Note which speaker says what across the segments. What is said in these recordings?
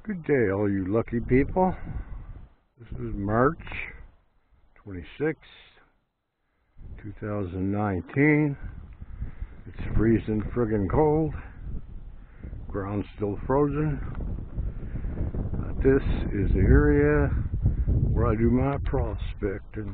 Speaker 1: Good day, all you lucky people. This is March 26, 2019. It's freezing friggin' cold. Ground's still frozen. This is the area where I do my prospecting.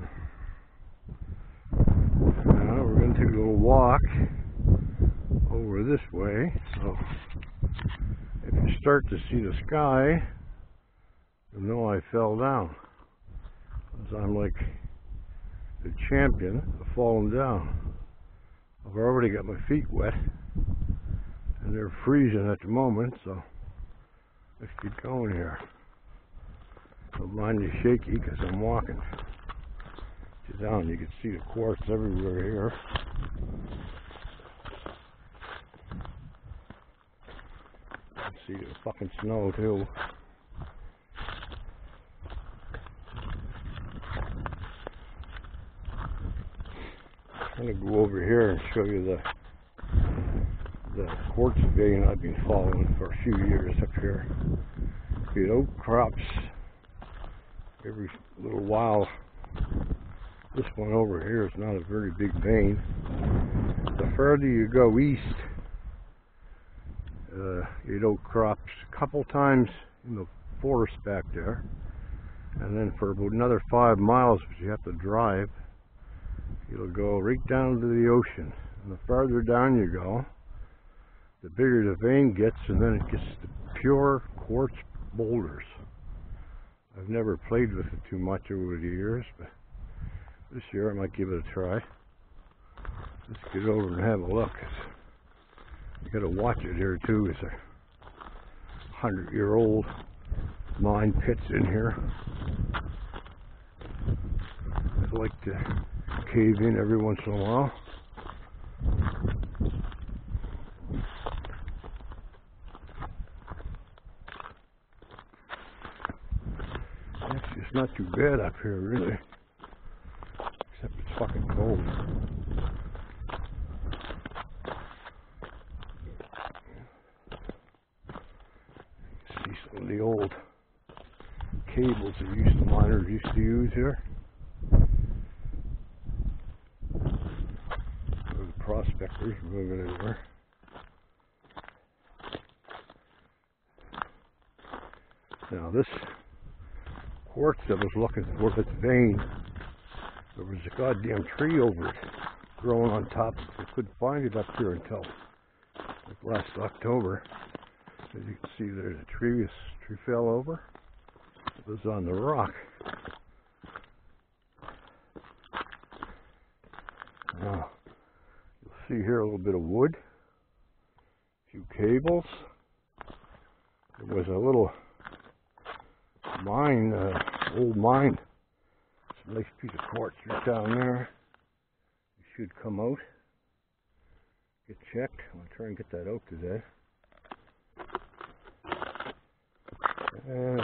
Speaker 1: Now we're going to take a little walk over this way. So if you start to see the sky, you'll know I fell down. Because I'm like the champion of falling down. I've already got my feet wet, and they're freezing at the moment, so let's keep going here. Don't mind me shaky because I'm walking. Sit down, you can see the quartz everywhere here. You can see the fucking snow too. I'm gonna go over here and show you the quartz vein I've been following for a few years up here. It outcrops every little while. This one over here is not a very big vein. The further you go east, it outcrops a couple times in the forest back there, and then for about another 5 miles, which you have to drive, it'll go right down to the ocean. And the farther down you go, the bigger the vein gets, and then it gets to pure quartz boulders. I've never played with it too much over the years, but this year I might give it a try. Let's get over and have a look. You gotta watch it here too. It's a 100-year-old mine pits in here. I like to cave in every once in a while. Actually, it's not too bad up here, really. Except it's fucking cold. See some of the old cables that miners used to use here. Prospectors moving anywhere. Now this quartz I was looking for, this vein, there was a goddamn tree over it growing on top. I couldn't find it up here until like last October. As you can see, there's a tree. This tree fell over. It was on the rock. Now see here a little bit of wood, a few cables. There was a little mine, old mine. It's a nice piece of quartz right down there. It should come out. Get checked. I'll try and get that out today. And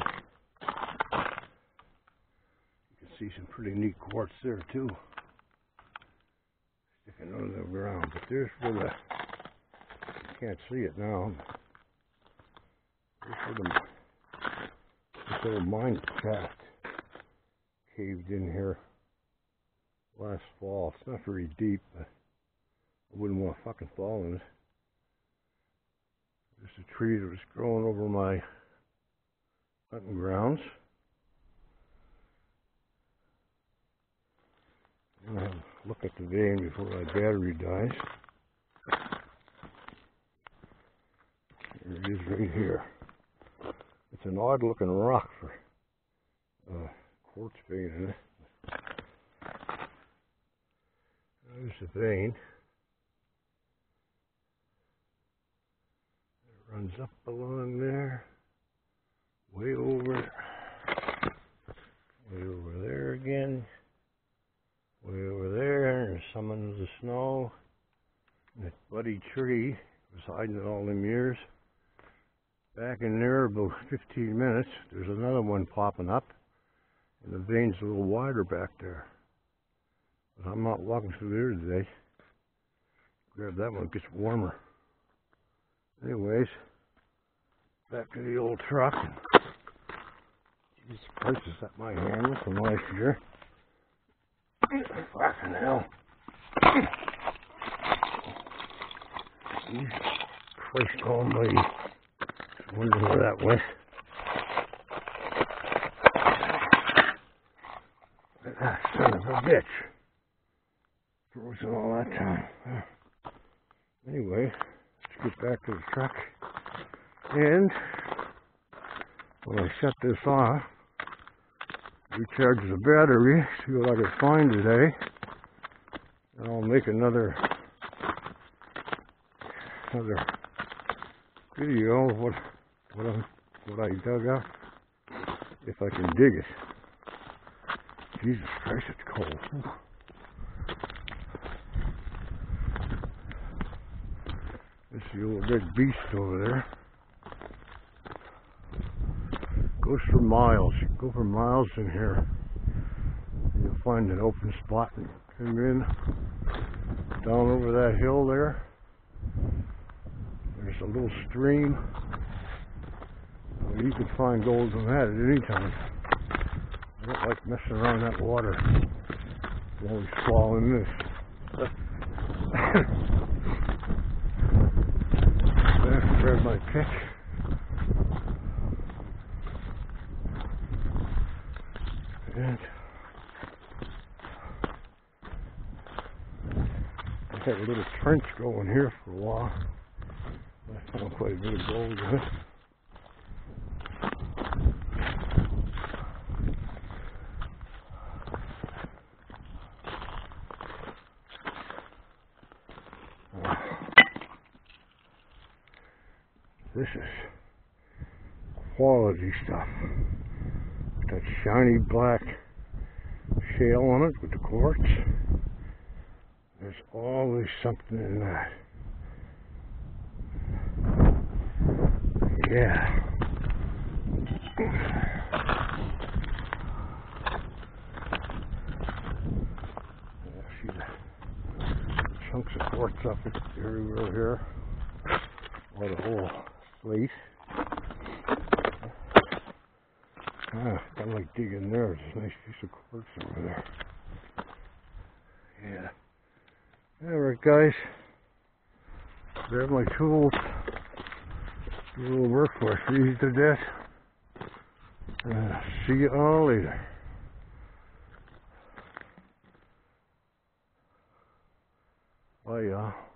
Speaker 1: you can see some pretty neat quartz there too. Sticking under the ground, but there's where you can't see it now. There's where this little mine shaft caved in here last fall. It's not very deep, but I wouldn't want to fucking fall in it. There's a tree that was growing over my hunting grounds. I'm going to have a look at the vein before my battery dies. Here it is right here. It's an odd looking rock for quartz vein in it. There's the vein. It runs up along there. Way over there again. Way over there, and some under the snow. And that bloody tree was hiding it all them years. Back in there, about 15 minutes, there's another one popping up, and the vein's a little wider back there. But I'm not walking through there today. Grab that one, it gets warmer. Anyways, back to the old truck. These prices at my hand from last year. Fucking hell. Jesus Christ almighty. Just wondering where that went. Ah, son of a bitch. Frozen all that time. Anyway, let's get back to the truck. And when I shut this off, recharge the battery, see what I can find today, and I'll make another video of what I dug up, if I can dig it. Jesus Christ, it's cold. This is the old big beast over there. Goes for miles. You go for miles in here. You'll find an open spot and come in down over that hill there. There's a little stream. Well, you can find gold in that at any time. I don't like messing around that water. I'm always swallowing this. There's my pick. And I had a little trench going here for a while. I found quite a bit of gold in it. This is quality stuff. That shiny black shale on it with the quartz. There's always something in that. Yeah. See the chunks of quartz up everywhere here. Or the whole slate. I like digging there. There's a nice piece of quartz over there. Yeah. Alright guys. There's my tools. Do a little work before I freeze to death. See you all later. Bye y'all.